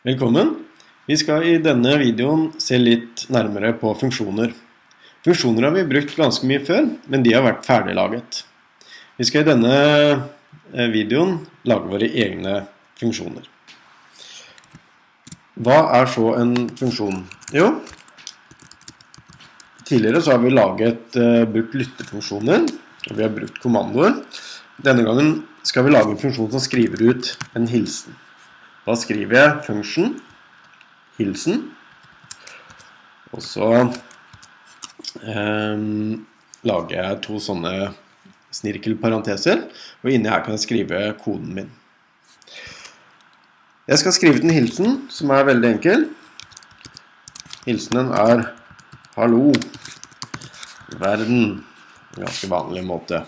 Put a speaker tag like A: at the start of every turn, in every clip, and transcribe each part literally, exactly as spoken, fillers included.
A: Velkommen! Vi skal i denne videoen se litt nærmere på funksjoner. Funksjoner har vi brukt ganske mye før, men de har vært ferdiglaget. Vi skal i denne videoen lage våre egne funksjoner. Hva er så en funksjon? Jo, tidligere så har vi laget, brukt lyttefunksjoner, og vi har brukt kommandoer. Denne gangen skal vi lage en funksjon som skriver ut en hilsen. Da skriver jeg function, hilsen, og så eh, lager jeg to sånne snirkelparenteser, og inni her kan jeg skrive koden min. Jeg skal skrive ut en hilsen, som er veldig enkel. Hilsenen er hallo, verden, en ganske vanlig måte.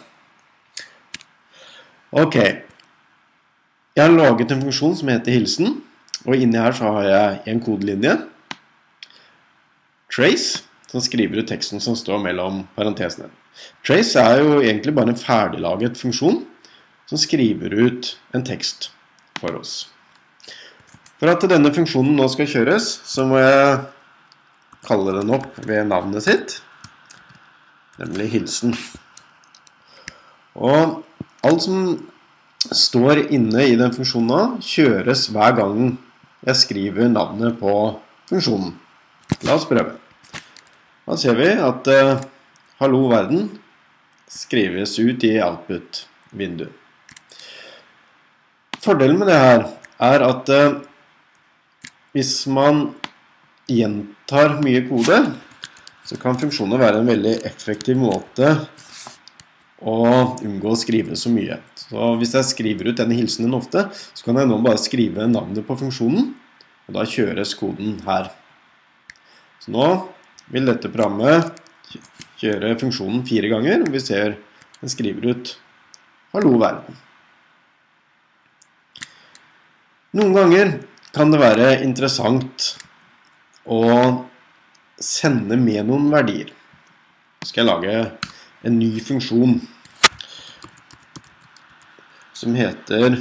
A: Ok. Jeg har laget en funksjon som heter hilsen, og inni her så har jeg en kodelinje, trace, som skriver ut teksten som står mellom parentesene. Trace er jo egentlig bare en ferdiglaget funksjon som skriver ut en tekst for oss. For at denne funksjonen nå skal kjøres, så må jeg kalle den opp ved navnet sitt, nemlig hilsen. Og alt som står inne i den funksjonen nå, kjøres hver gang jeg skriver navnet på funksjonen. La oss prøve. Da ser vi at uh, hallo verden skrives ut i output-vinduet. Fordelen med det her er at uh, hvis man gjentar mye kode, så kan funksjoner være en veldig effektiv måte og unngå å skrive så mye. Så hvis jeg skriver ut denne hilsenen ofte, så kan jeg nå bare skrive navnet på funksjonen, og da kjøres koden her. Så nå vil dette programmet kjøre funksjonen fire ganger, og vi ser den skriver ut hallo verden. Noen ganger kan det være interessant å sende med noen verdier. Så skal jeg lage en ny funksjon som heter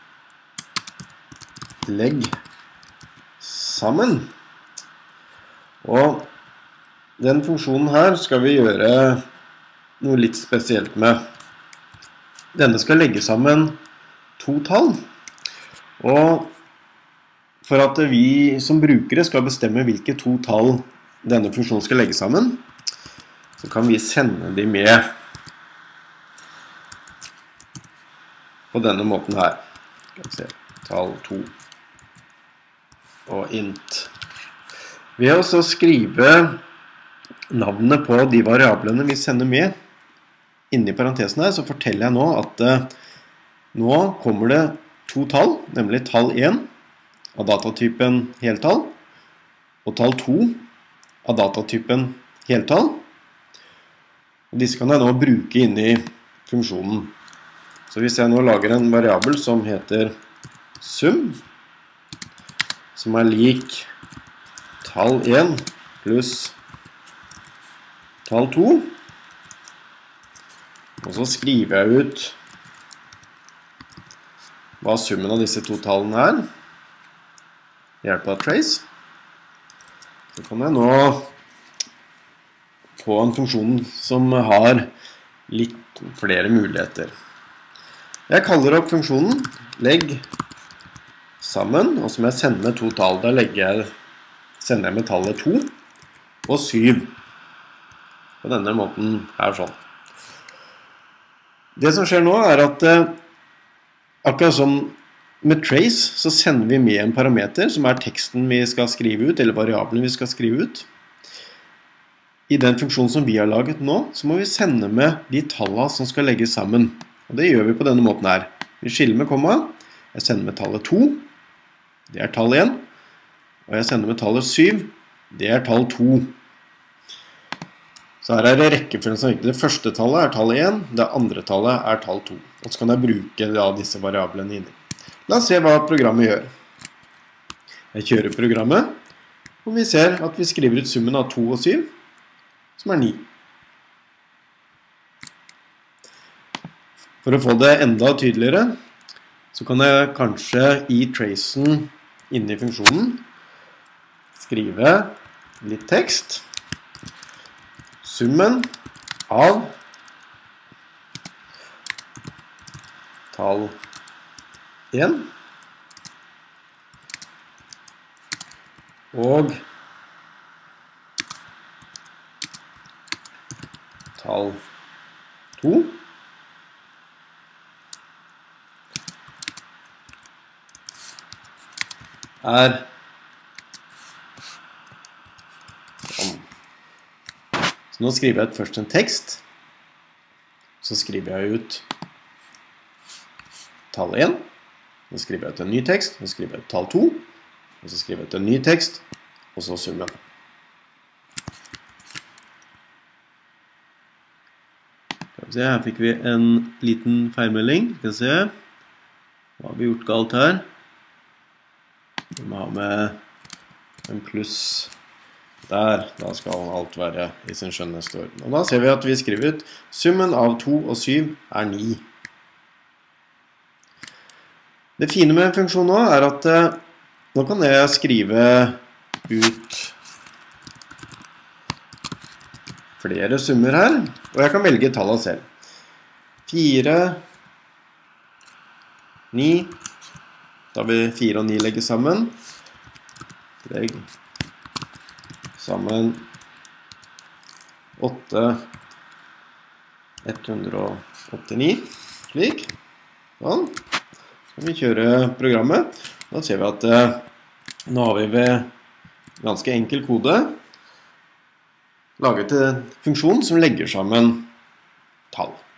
A: legg sammen. Og den funksjonen her skal vi gjøre noe litt spesielt med. Denne skal legge sammen to tall. Og for at vi som brukere skal bestemme hvilke to tall denne funksjonen skal legge sammen, så kan vi sende de med på denne måten her. Skal vi se, tall to og int. Ved å skrive navnet på de variablene vi sender med inni parentesen her, så forteller jeg nå at uh, nå kommer det to tall, nemlig tall én av datatypen heltall, og tall to av datatypen heltall. Og disse kan jeg nå bruke inn i funksjonen. Så hvis jeg nå lager en variabel som heter sum, som er lik tall én pluss tall to, og så skriver jeg ut hva summen av disse to tallene er, ved hjelp av trace, så kan jeg nå få en funksjon som har litt flere muligheter. Jeg kaller opp funksjonen legg sammen, og så må jeg sende med to tall. Da legger jeg, sender jeg med tallet to og syv. På denne måten her sånn. Det som skjer nå er at akkurat som med trace så sender vi med en parameter som er teksten vi skal skrive ut, eller variabelen vi skal skrive ut. I den funksjonen som vi har laget nå, så må vi sende med de tallene som skal legges sammen. Og det gjør vi på denne måten her. Vi skiller med komma, jeg sender med tallet to, det er tall én, og jeg sender med tallet syv, det er tall to. Så her er det rekkefølgen som virkelig. Det første tallet er tall én, det andre tallet er tall to. Og så kan jeg bruke da, disse variablene inni. La oss se hva programmet gjør. Jeg kjører programmet, og vi ser at vi skriver ut summen av to og syv, som er ni. For å få det enda tydeligere, så kan jeg kanskje i tracen inne i funksjonen skrive litt tekst. Summen av tall én og tall to er sånn. Så nå skriver jeg først en tekst, så skriver jeg ut tall én, så skriver jeg ut en ny tekst, så skriver jeg ut tall to, og så skriver jeg ut en ny tekst, og så summen. Skal vi se, her fikk vi en liten feilmelding. Skal vi se, hva har vi gjort galt her? Vi må ha med en pluss der, da skal alt være i sin skjønneste orden. Og da ser vi at vi skriver ut summen av to og syv er ni. Det fine med en funksjon nå er at eh, nå kan jeg skrive ut flere summer her, og jeg kan velge tallene selv. fire, ni, da vil fire og ni legge sammen. Legg sammen åtte, ett hundre og åttini, slik. Sånn. Så kan vi kjøre programmet. Da ser vi at eh, nå har vi ved ganske enkel kode laget en funksjon som legger sammen tall.